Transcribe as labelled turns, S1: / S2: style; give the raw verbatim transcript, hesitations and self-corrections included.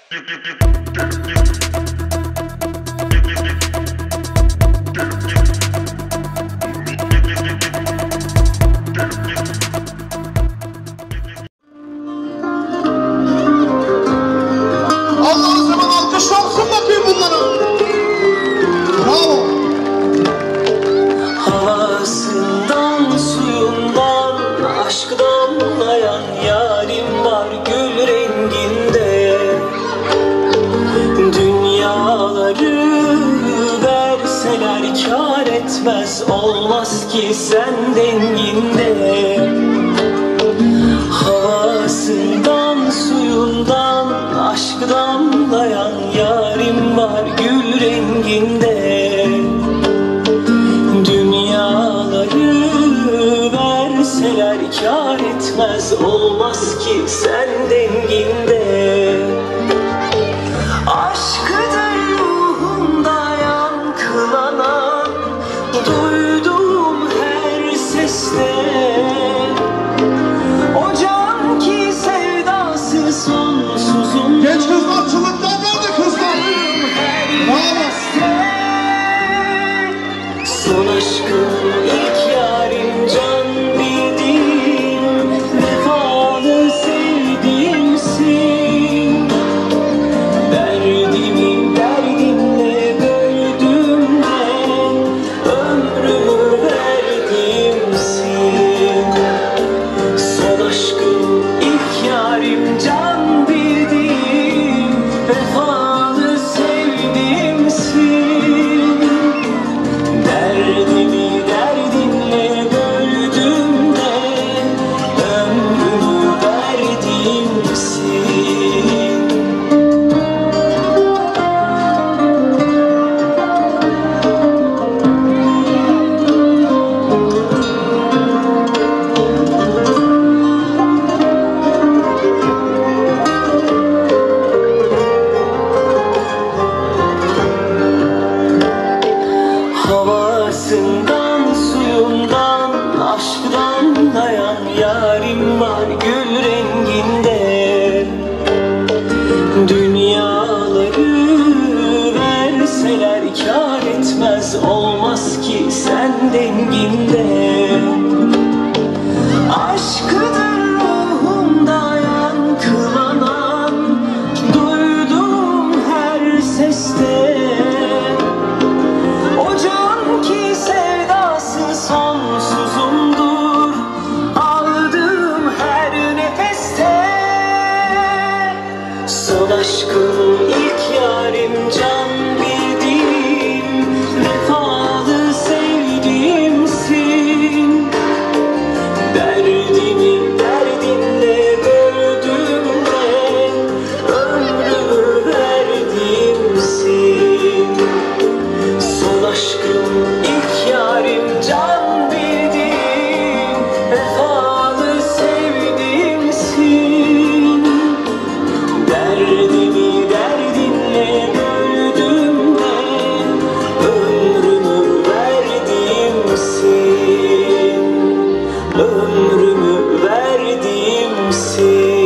S1: Allah'ın zaman alkışlansın bakayım bunlara. Bravo.
S2: Havasından, suyundan, aşk damlayan yarim var gül renginde. Dünyaları verseler kâr etmez, olmaz ki sen denginde. Havasından, suyundan, aşk damlayan yarim var gül renginde. Dünyaları verseler kâr etmez, olmaz ki sen denginde. Aşkıdır ruhumda yankılanan, duyduğum her seste. O can ki sevdası sonsuzum.
S1: Genç kızlar çığlıklar nerede kızlar? Bravo.
S2: Son aşkım, ilk yarim, can bildiğim, vefalı sevdiğimsin. Derdimi derdinle böldüm de ömrümü verdimsin. Son aşkım, ilk yarim, can bildiğim, vefalı sevdiğimsin. Derdimi derdinle böldüm de ömrümü verdimsin. Havasından, suyundan, aşk damlayan yarim var gül renginde. Dünyaları verseler kâr etmez, olmaz ki sen denginde. Aşkıdır ruhumda yankılanan, duyduğum her seste. O can ki sevdası sonsuzumdur, aldığım her nefeste. Son aşkım, ilk yarim, can bildiğim, vefalı sevdiğimsin. Derdimi derdinle böldüm de ömrümü verdimsin. Son aşkım, ilk yarim, can bildiğim, vefalı sevdiğimsin. Derdimi derdinle böldüm de ömrümü verdimsin. Ömrümü verdimsin.